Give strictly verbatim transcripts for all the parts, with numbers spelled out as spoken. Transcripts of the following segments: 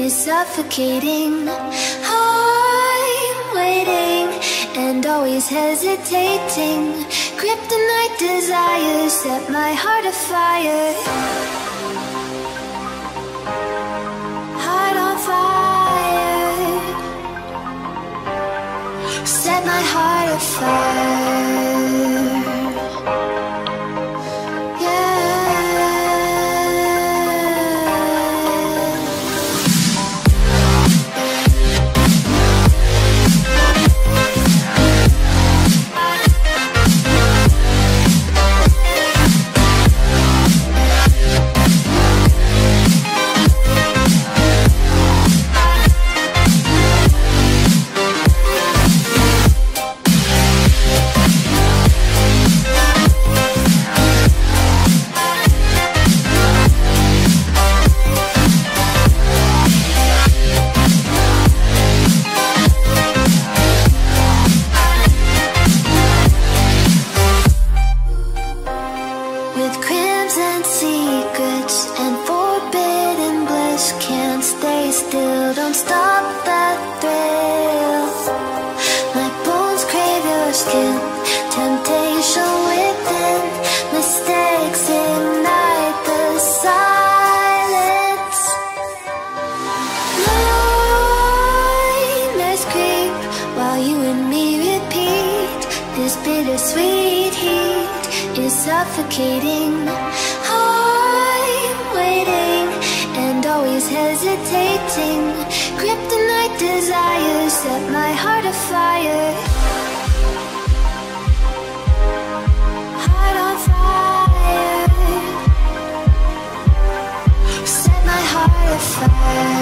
is suffocating. I'm waiting and always hesitating. Kryptonite desires set my heart afire. Heart on fire. Set my heart afire. Suffocating. I'm waiting and always hesitating. Kryptonite desires set my heart afire. Heart on fire. Set my heart afire.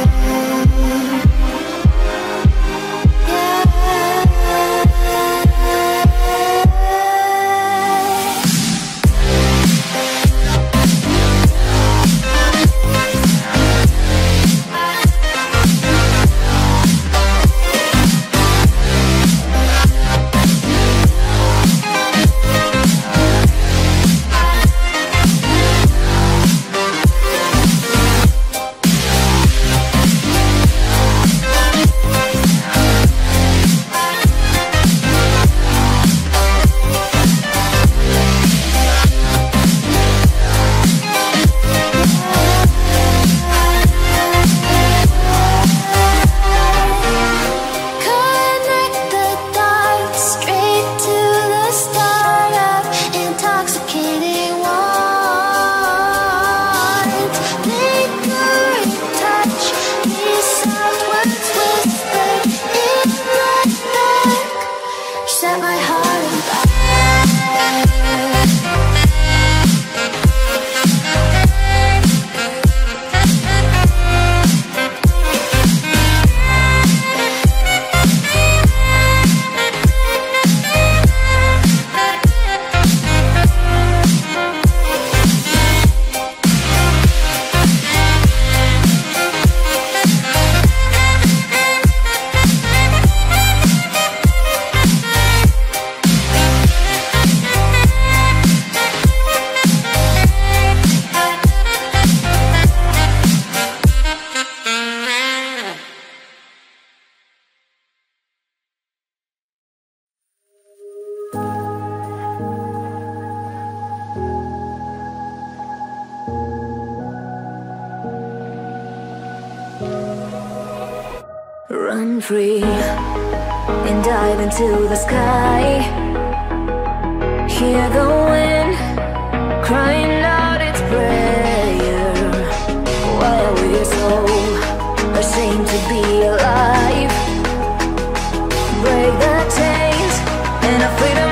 Run free and dive into the sky. Hear the wind crying out its prayer. Why are we so ashamed to be alive? Break the chains and our freedom.